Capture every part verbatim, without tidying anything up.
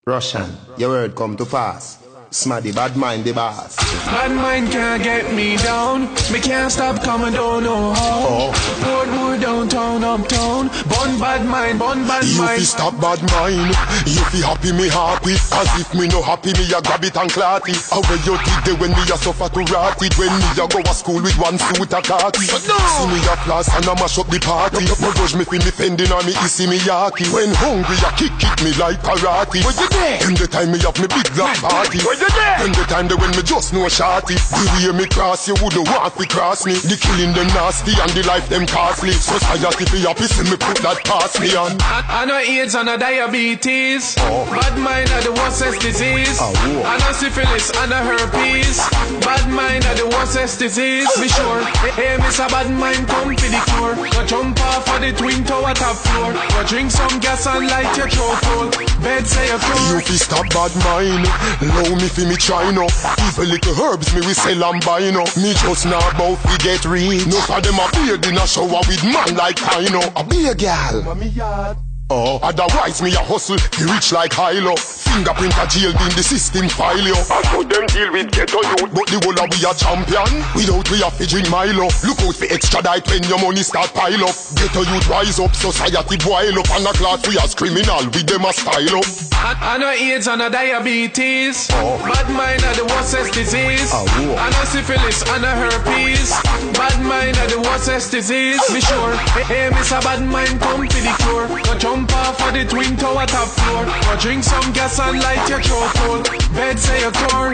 Russian, your word come to pass. Smaddy, Badmind the boss. Badmind can't get me down. Me can't stop coming, don't know how. Portmore downtown, uptown. Bun Badmind, bun Badmind. You fi stop Badmind. You fi happy me happy. As if me no happy, me a grab it and clot it. How where you did there when me a suffer to rot it. When me a go a school with one suit a khaki. No. See me a class and a mash up the party. No judge me fi me pending on me issy me yaki. When hungry a kick kick me like karate. Where you there? In the time me have me big black party. And the time that when me just know shorty. The way me cross you wouldn't want to cross me. The killing them nasty and the life them costly. Society fi happy see me put that past me on. I, I know AIDS and a diabetes. oh. Badmind are the worstest disease. oh, I know syphilis and a herpes. Badmind are the worstest disease. Be sure, hey Mister Badmind come for the cure. Go jump off of the twin tower top floor. Go drink some gas and light your throat cold. Bed say a cure. You fi stop Badmind. Low me fi me try no. Even little herbs me we sell and buy no. Me just now about to get rich. No for them a beard in a shower with man like I know. A be a gal. Mommy yard. Oh, otherwise me a hustle, be rich like Hilo. Fingerprint a jail in the system file yo. I could them deal with ghetto youth, but the whole of we a champion. Without we a fi drink Milo. Look out for extradite when your money start pile up. Ghetto youth rise up, society boil up. And a class we as criminal, with them a style up. I, I know AIDS and a diabetes. oh. Badmind are the worstest disease. oh, I know syphilis and a herpes. Badmind are the worstest disease. Be sure, hey Mister Badmind come for the cure. Go jump off of the twin tower top floor. Go drink some gas and light your throat cold. Bed say a cure.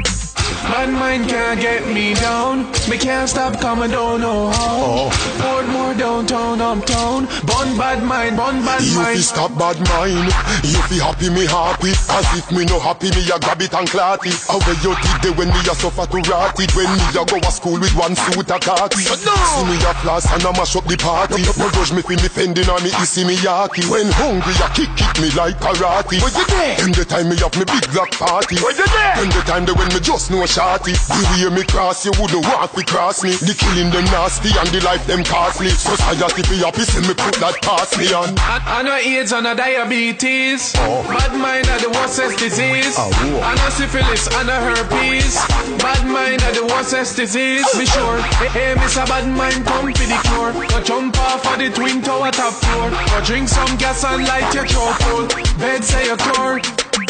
Badmind can't get me down. Me can't stop coming, don't know how. Portmore downtown, uptown. Bun Badmind, bun Badmind. You fi stop Badmind. You fi happy me happy. As if me no happy, me a grab it and clot it. How where you did there when me a suffer to rot it. When me a go a school with one suit a khaki. No. See me a class and a mash up the party. No judge me fi me fending on me issy me yaki. When hungry a kick kick me like karate. Where you there? In the time me have me big black party. Where you there? In the time that when me just know shorty. The way me cross you wouldn't want to cross me. The killing them nasty and the life them costly. Society be happy see me put that past me on. I, I know AIDS and a diabetes. oh. Badmind are the worstest disease. oh, I know syphilis and a herpes. Badmind are the worstest disease. Be sure, hey Mister Badmind come for the cure. Go jump off of the twin tower top floor. Go drink some gas and light your throat cold. Bed say a cure.